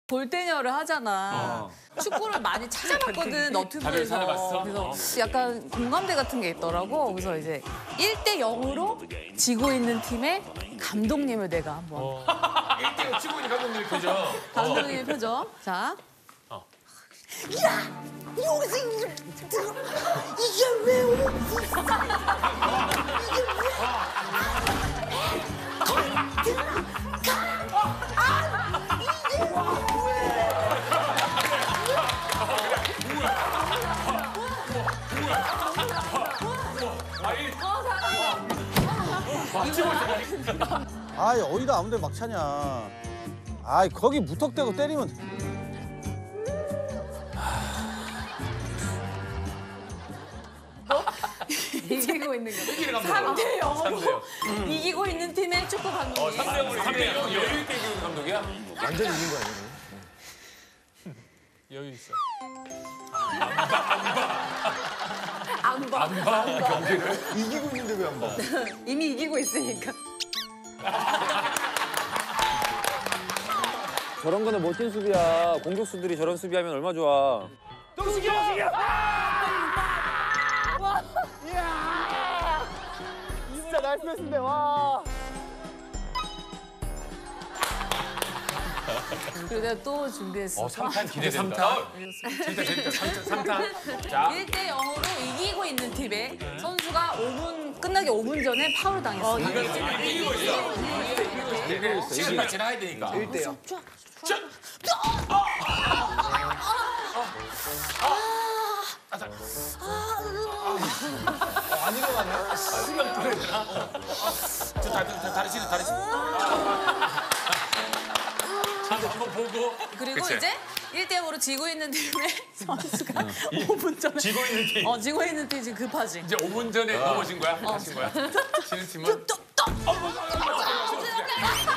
골대녀를 하잖아. 축구를 많이 찾아봤거든, 너튜브에서. 그래서 약간 공감대 같은 게 있더라고. 그래서 이제 1대 0으로 지고 있는 팀의 감독님을 내가 한번. 1대0 치고 있는 감독님의 표정. 감독님의 표정. 자. 야! 여기서 이게 왜 없어? 이게 아이 어디다 아무데 막 차냐. 아이 거기 무턱대고 때리면. 이기고 있는 거. 3대 0으로 이기고 있는 팀의 축구 감독님. 3대0 여유 있게 이기는 감독이야? 완전히 이긴 거야, 이거는. 여유 있어. 안 봐. 경기를? 이기고 있는데 왜 안 봐? 이미 이기고 있으니까. 저런 거는 멋진 수비야. 공격수들이 저런 수비하면 얼마 좋아. 진짜 나이스 패스인데, 와. 그리고 내가 또 준비했어. 3탄 기대된다. 재밌다. 3탄. 자. 1대 0으로 이기고 있는 팀에 선수가 끝나기 5분 전에 파울 당했어. 이기고 있어. 시간이 지나야 되니까. 1대0. 안 일어나네? 수면 떠야 되나? 다리 씻어. 한번 보고. 그리고 그치? 이제 1대 0으로 지고 있는 팀의 선수가 5분 전에 지고 있는 팀. 지고 있는 팀 지금 급하지. 이제 5분 전에 넘어진 거야? 하신 거야? 지는 팀은?